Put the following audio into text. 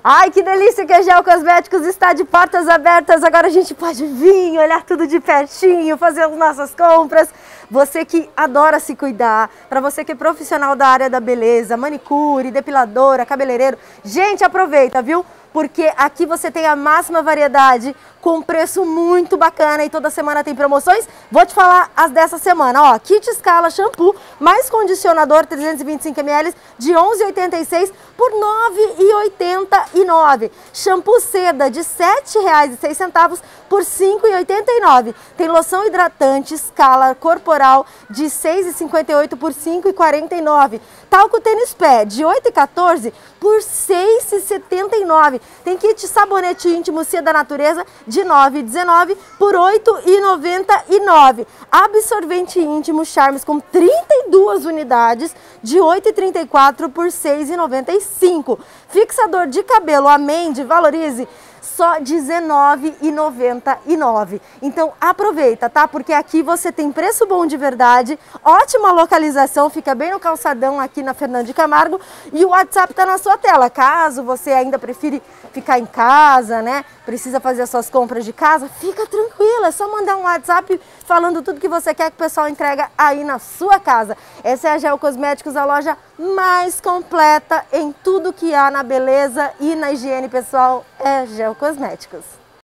Ai, que delícia que a Gel Cosméticos está de portas abertas. Agora a gente pode vir, olhar tudo de pertinho, fazer as nossas compras. Você que adora se cuidar, para você que é profissional da área da beleza, manicure, depiladora, cabeleireiro, gente, aproveita, viu? Porque aqui você tem a máxima variedade com preço muito bacana e toda semana tem promoções. Vou te falar as dessa semana, ó, kit Scala shampoo mais condicionador 325 ml de R$ 11,86 por R$ 9,89. Shampoo seda de R$ 7,06 por R$ 5,89. Tem loção hidratante Scala corporal de R$ 6,58 por R$ 5,49. Talco tênis pé de R$ 8,14 por R$ 6,79. Tem kit sabonete íntimo Cia da Natureza de R$ 9,19 por R$ 8,99. Absorvente íntimo Charmes com 32 unidades de R$ 8,34 por R$ 6,95. Fixador de cabelo Amende Valorize só R$ 19,99. Então aproveita, tá? Porque aqui você tem preço bom de verdade, ótima localização, fica bem no calçadão aqui na Fernando de Camargo e o WhatsApp tá na sua tela. Caso você ainda prefira ficar em casa, né? Precisa fazer as suas compras de casa, fica tranquila, é só mandar um WhatsApp falando tudo que você quer que o pessoal entrega aí na sua casa. Essa é a Gel Cosméticos, a loja mais completa em tudo que há na beleza e na higiene pessoal, é Gel Cosméticos.